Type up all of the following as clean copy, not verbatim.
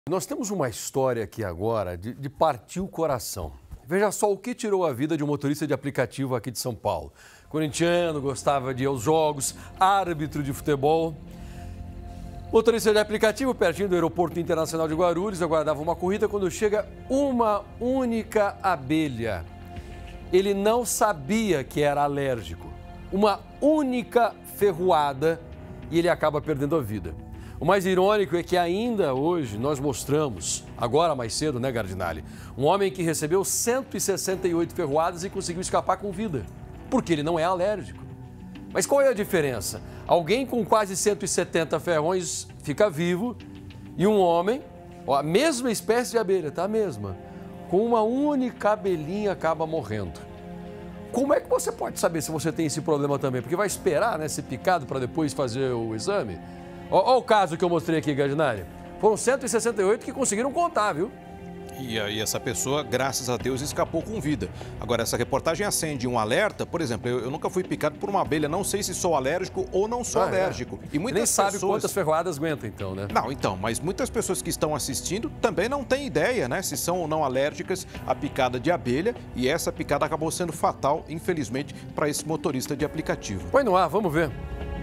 Nós temos uma história aqui agora de partir o coração. Veja só o que tirou a vida de um motorista de aplicativo aqui de São Paulo. Corintiano, gostava de ir aos jogos, árbitro de futebol. Motorista de aplicativo, pertinho do Aeroporto Internacional de Guarulhos, aguardava uma corrida quando chega uma única abelha. Ele não sabia que era alérgico. Uma única ferroada e ele acaba perdendo a vida. O mais irônico é que ainda hoje nós mostramos, agora mais cedo, né, Gardinali, um homem que recebeu 168 ferroadas e conseguiu escapar com vida, porque ele não é alérgico. Mas qual é a diferença? Alguém com quase 170 ferrões fica vivo e um homem, a mesma espécie de abelha, tá? A mesma, com uma única abelhinha acaba morrendo. Como é que você pode saber se você tem esse problema também? Porque vai esperar, né, ser picado para depois fazer o exame? Olha o caso que eu mostrei aqui, Gardinali. Foram 168 que conseguiram contar, viu? E aí essa pessoa, graças a Deus, escapou com vida. Agora, essa reportagem acende um alerta. Por exemplo, eu nunca fui picado por uma abelha, não sei se sou alérgico ou não sou alérgico. E muitas nem sabe quantas ferroadas aguenta, então, né? Não, então, mas muitas pessoas que estão assistindo também não têm ideia, né? Se são ou não alérgicas à picada de abelha. E essa picada acabou sendo fatal, infelizmente, para esse motorista de aplicativo. Põe no ar, vamos ver.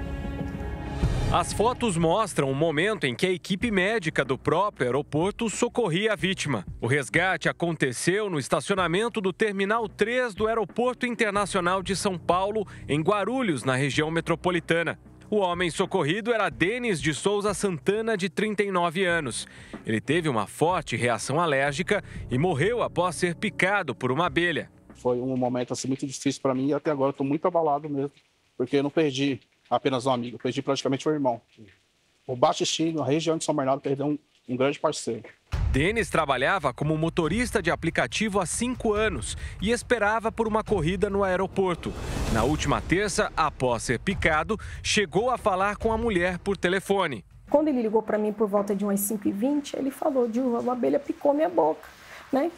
As fotos mostram o momento em que a equipe médica do próprio aeroporto socorria a vítima. O resgate aconteceu no estacionamento do Terminal 3 do Aeroporto Internacional de São Paulo, em Guarulhos, na região metropolitana. O homem socorrido era Denis de Souza Santana, de 39 anos. Ele teve uma forte reação alérgica e morreu após ser picado por uma abelha. Foi um momento assim, muito difícil para mim e até agora estou muito abalado mesmo, porque eu não perdi apenas um amigo, perdi praticamente um irmão. O Baixo Estilo, a região de São Bernardo, perdeu um grande parceiro. Denis trabalhava como motorista de aplicativo há 5 anos e esperava por uma corrida no aeroporto. Na última terça, após ser picado, chegou a falar com a mulher por telefone. Quando ele ligou para mim por volta de umas 5h20, ele falou: Dilva, uma abelha picou minha boca, né?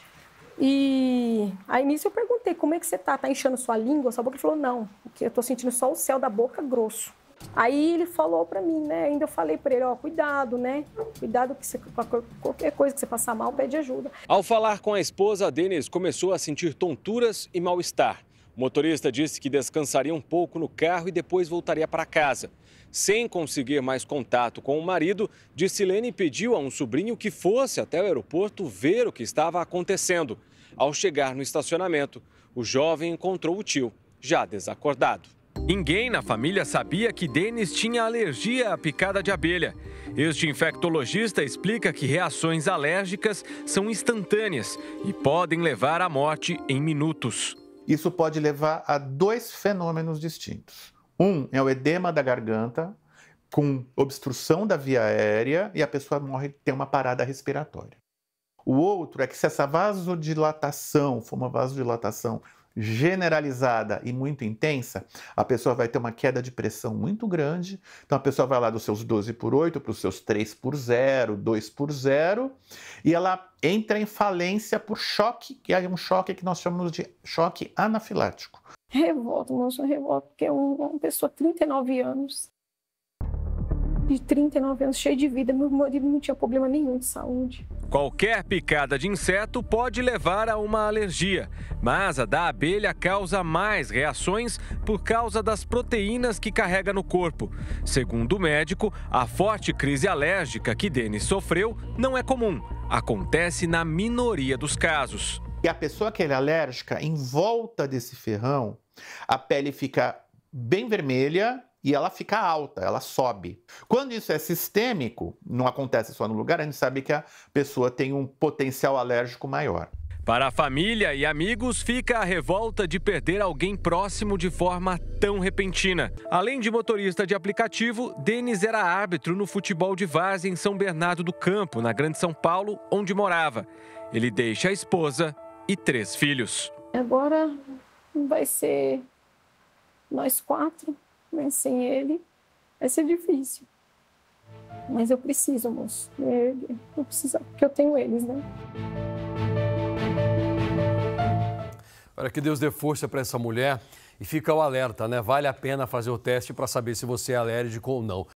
E aí nisso eu perguntei: como é que você tá? Tá inchando sua língua, sua boca? Ele falou: não, porque eu tô sentindo só o céu da boca grosso. Aí ele falou pra mim, né? Ainda eu falei pra ele: ó, cuidado, né? Cuidado que você, qualquer coisa que você passar mal, pede ajuda. Ao falar com a esposa, Denis começou a sentir tonturas e mal-estar. O motorista disse que descansaria um pouco no carro e depois voltaria para casa. Sem conseguir mais contato com o marido, Dicilene pediu a um sobrinho que fosse até o aeroporto ver o que estava acontecendo. Ao chegar no estacionamento, o jovem encontrou o tio, já desacordado. Ninguém na família sabia que Denis tinha alergia à picada de abelha. Este infectologista explica que reações alérgicas são instantâneas e podem levar à morte em minutos. Isso pode levar a 2 fenômenos distintos. Um é o edema da garganta, com obstrução da via aérea, e a pessoa morre, tem uma parada respiratória. O outro é que se essa vasodilatação for uma vasodilatação generalizada e muito intensa, a pessoa vai ter uma queda de pressão muito grande. Então a pessoa vai lá dos seus 12/8 para os seus 3/0, 2/0, e ela entra em falência por choque, que é um choque que nós chamamos de choque anafilático. Revolta, moço, revolta, porque é uma pessoa de 39 anos. De 39 anos, cheio de vida, meu marido não tinha problema nenhum de saúde. Qualquer picada de inseto pode levar a uma alergia, mas a da abelha causa mais reações por causa das proteínas que carrega no corpo. Segundo o médico, a forte crise alérgica que Denis sofreu não é comum, acontece na minoria dos casos. E a pessoa que é alérgica, em volta desse ferrão, a pele fica bem vermelha e ela fica alta, ela sobe. Quando isso é sistêmico, não acontece só no lugar, a gente sabe que a pessoa tem um potencial alérgico maior. Para a família e amigos, fica a revolta de perder alguém próximo de forma tão repentina. Além de motorista de aplicativo, Denis era árbitro no futebol de várzea em São Bernardo do Campo, na Grande São Paulo, onde morava. Ele deixa a esposa e 3 filhos. Agora vai ser nós 4, mas sem ele vai ser difícil. Mas eu preciso, moço. Eu preciso, porque eu tenho eles, né? Para que Deus dê força para essa mulher e fica o alerta, né? Vale a pena fazer o teste para saber se você é alérgico ou não.